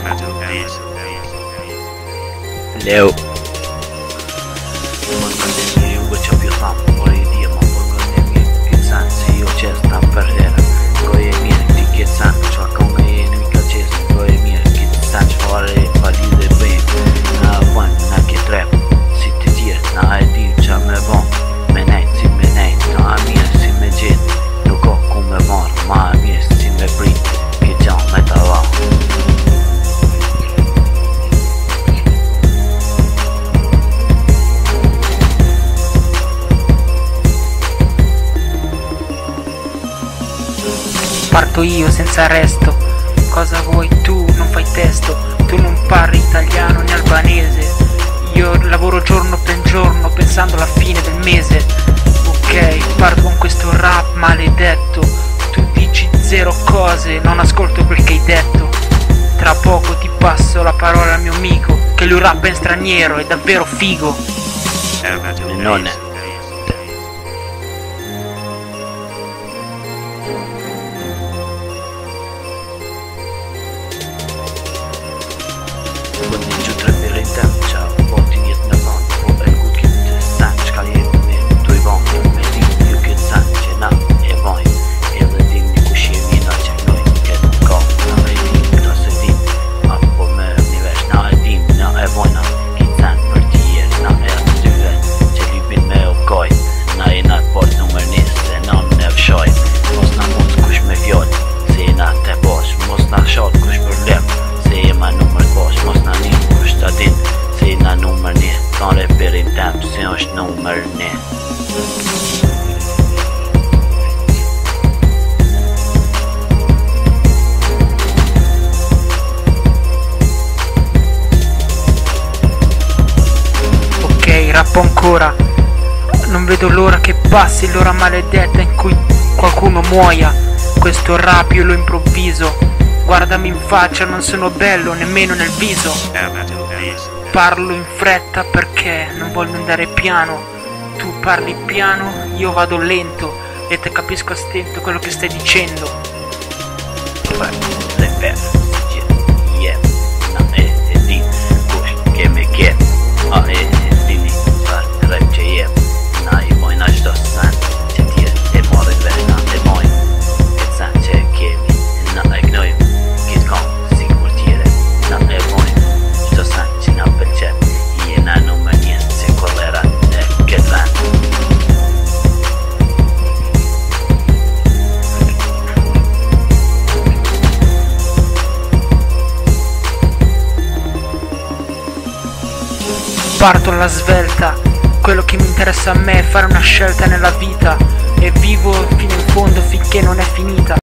Leo Mă-mi uguća bio sam, ori idijama, pogledaj mi san, si očestam perera, koje mi je ti san, čovjeka u me je neka čest, koje mi je san, čvare valide bem, na van, na ke treba, si ti tjer, na edil, qa me bon, me nejt, si me nejt, na mirë, si me gjet, nuk o ku me marr, ma mirë, si me prit, ke gjan me ta va. Parto io senza arresto, cosa vuoi tu? Non fai testo, tu non parli italiano né albanese. Io lavoro giorno per giorno pensando alla fine del mese. Ok, parto con questo rap maledetto. Tu dici zero cose, non ascolto quel che hai detto. Tra poco ti passo la parola al mio amico, che lui rappa in straniero, è davvero figo. Non è. Bëndin që të referin tem qa botin jet në van, po e l'gut këtë sen qka jemi me tu i ban, me dim ju këtë sen që na e vajm, edhe dim një kush jemi na që nojm këtë ka, na e dim këta se dim, apo me një vesh na e dim, na e vajna këtë sen për tije, na e atë dy vet që lypin me o kajt, na e na part nëmër njës se na në fshajt, mos na mos kush me fjall, se na te bash, mos na shat kush problem, se jema numër bash, mos na një kush ta din, se jena numër një, ta reperin tem, se është numër një. Ok, rappo ancora. Non vedo l'ora che passi l'ora maledetta in cui qualcuno muoia. Questo rap io lo improvviso. Guardami in faccia, non sono bello nemmeno nel viso. Parlo in fretta perché non voglio andare piano. Tu parli piano, io vado lento e te capisco a stento quello che stai dicendo. Parto alla svelta, quello che mi interessa a me è fare una scelta nella vita e vivo fino in fondo finché non è finita.